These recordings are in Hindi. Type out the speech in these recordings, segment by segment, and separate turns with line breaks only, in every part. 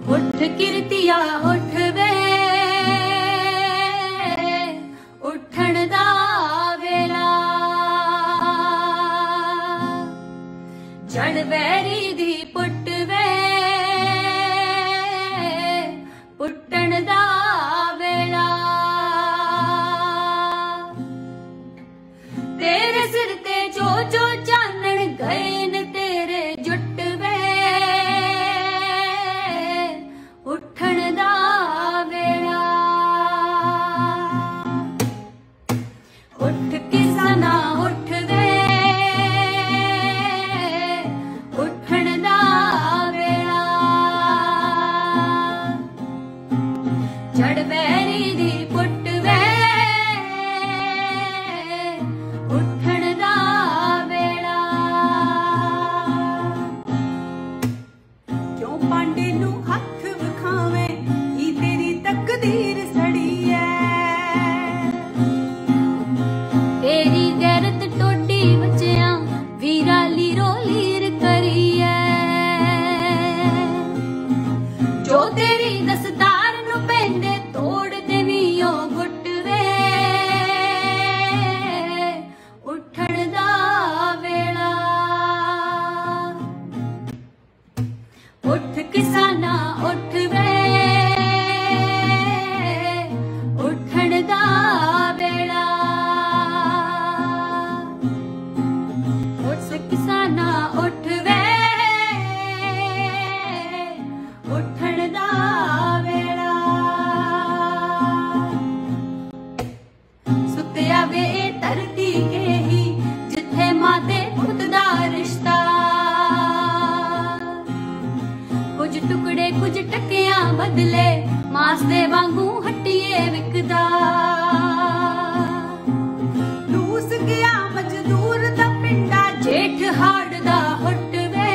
उठ किरतिया उठ वे उठण दा वेला जड़ वैरी दी पुट वे पुट्टण दा वेला तेरे सिर ते जो जो चानण गए न तेरे जुट वे उठण दा वेला उठ किसाना उठ वे उठण दा वेला जड़ वैरी दी पुट वे उठण दा वेला क्यों पांडे नू हथ विखावे ही तेरी तकदीर सड़ी है तेरी गैरत टोडी बचिया वीरा लीरो लीर करी है जो तेरी दसतार नू पेंदे तोड़ देवी ओ गुट वे उठण दा वेला उठ किसाना उठ वे उठण दा वेला उठ किसाना उठ वे उठण दा वेला सुत्या वे धरती के ही जिथे माते खुद दा रिश्ता कुछ टुकड़े कुछ टकियां बदले मास दे वांगू हट्टिए विकदा लूस गया मजदूर दा पिंडा जेठ हाड़ दा हुट वे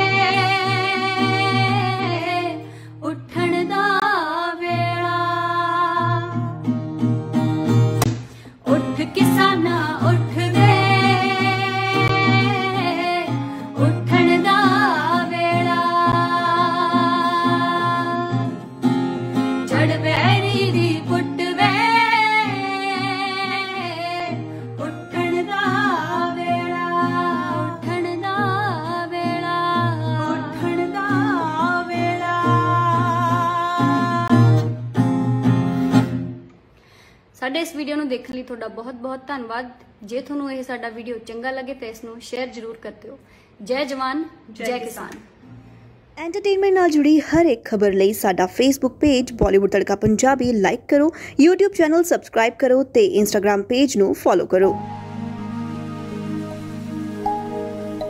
उठण दा वेला उठ किसाना उठ वे उठण दा वेला जड़ वैरी दी पुट वे उठण दा वेला उठण दा वेला उठण दा वेला। ਸਾਡੇ ਇਸ ਵੀਡੀਓ ਨੂੰ ਦੇਖਣ ਲਈ ਤੁਹਾਡਾ ਬਹੁਤ ਬਹੁਤ ਧੰਨਵਾਦ। ਜੇ ਤੁਹਾਨੂੰ ਇਹ ਸਾਡਾ ਵੀਡੀਓ ਚੰਗਾ ਲੱਗੇ ਤਾਂ ਇਸ ਨੂੰ ਸ਼ੇਅਰ ਜ਼ਰੂਰ ਕਰ ਦਿਓ। ਜੈ ਜਵਾਨ ਜੈ ਕਿਸਾਨ।
एंटरटेनमेंट नाल जुड़ी हर एक खबर लई साडा Facebook page Bollywood Tadka Punjabi like करो, यूट्यूब चैनल सबसक्राइब करो ते इंस्टाग्राम पेज नू फॉलो करो।